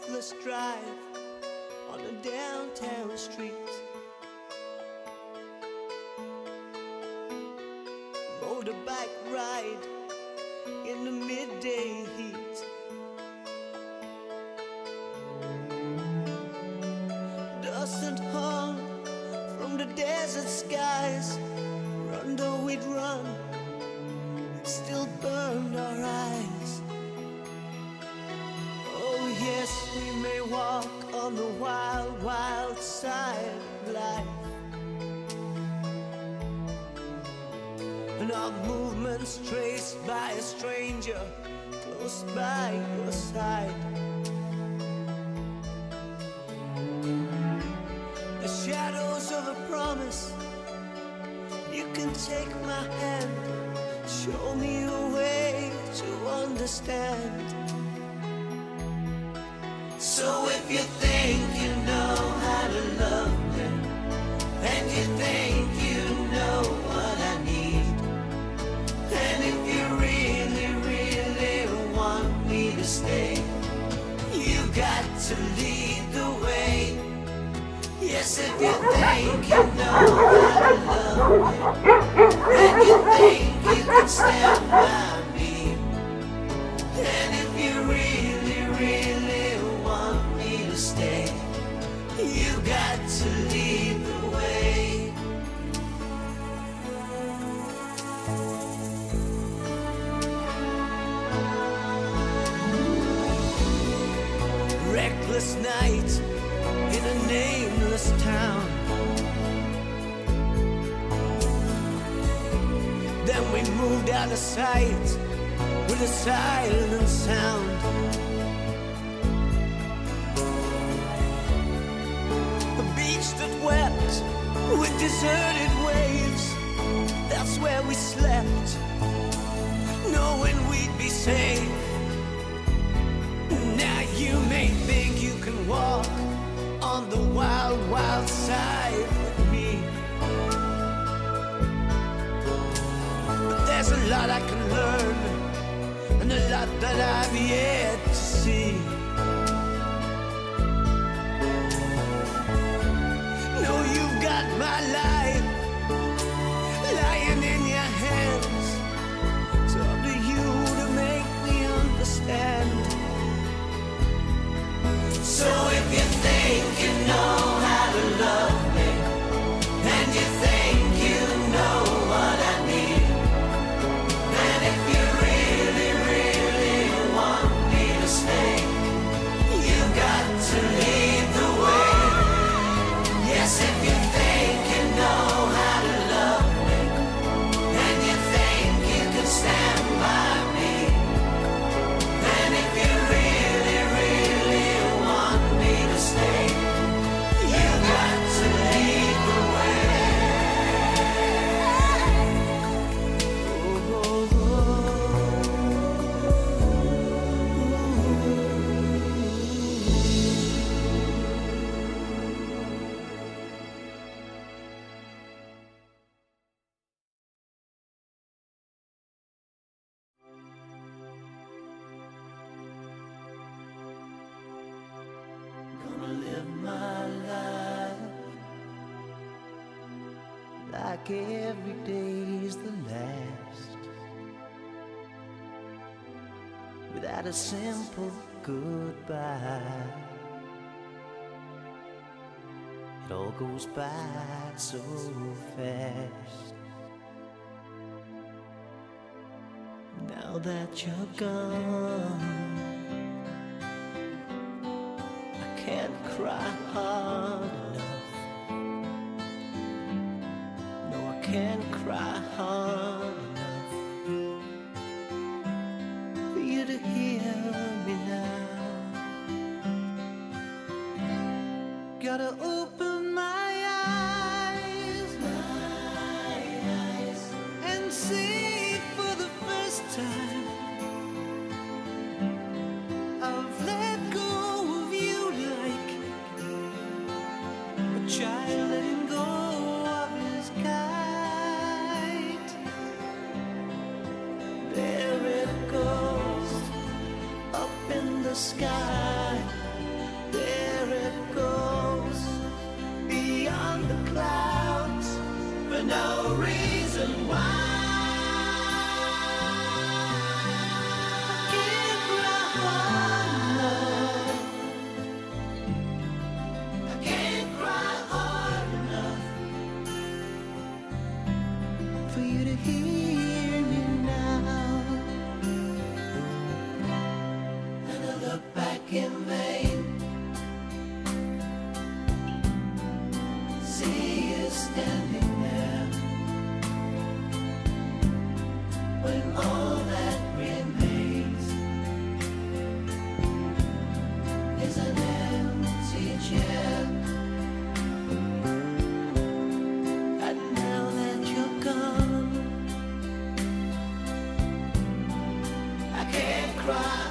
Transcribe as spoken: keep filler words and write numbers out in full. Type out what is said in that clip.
reckless drive on a downtown street. Motorbike ride in the midday heat. Dust and hum from the desert skies. Run though we'd run, it still burned our eyes. Oh yes, we may walk on the wild, wild side of life, and our movements traced by a stranger close by your side. The shadows of a promise. You can take my hand, show me a way to understand. So if you think you know how to love me, and you think you know what I need, and if you really, really want me to stay, you got to lead the way. Yes, if you think you know how to love me, and you think you can stand by me, and if you really, really want me to stay, you got to lead the way. Reckless night in a nameless town. Then we moved out of sight with a silent sound. A beach that wept with deserted waves. That's where we slept, knowing we'd be safe. Now you may think you can walk on the wild, wild side with me, but there's a lot I can learn, and a lot that I've yet to see. No, you've got my life lying in your hands. It's up to you to make me understand. So if you think you know how to love me, and you think you know what I need, and if you really, really want me to stay, you got to lead the way. Yes, if you think you know how to love me, and you think you can stand by me, and if you really, really want me to stay, you got to lead the way. Oh, oh, oh. Gonna live my life like every day's the last, without a simple goodbye. It all goes by so fast. Now that you're gone, can't cry hard enough. No, I can't cry hard enough for you to hear me now. Gotta open my eyes, my eyes, and see for the first time I've let go of you like a child letting go of his kite. There it goes, up in the sky, cry.